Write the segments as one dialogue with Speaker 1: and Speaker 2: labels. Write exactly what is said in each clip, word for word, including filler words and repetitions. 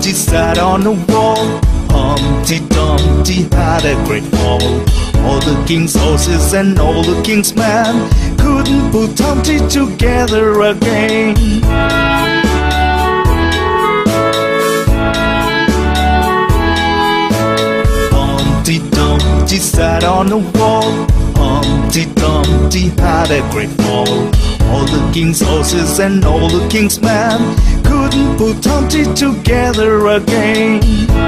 Speaker 1: Dumpty sat on a wall. Humpty Dumpty had a great fall. All the king's horses and all the king's men couldn't put Humpty together again. Humpty Dumpty sat on a wall. Humpty Dumpty had a great fall. All the king's horses and all the king's men couldn't put Humpty together again.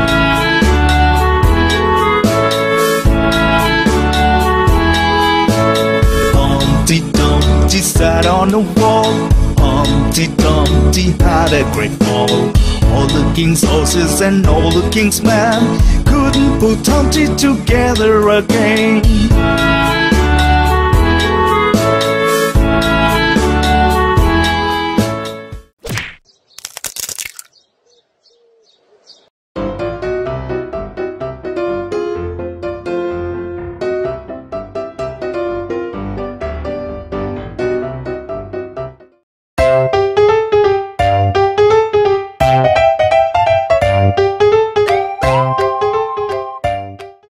Speaker 1: Humpty Dumpty sat on a wall. Humpty Dumpty had a great fall. All the king's horses and all the king's men couldn't put Humpty together again.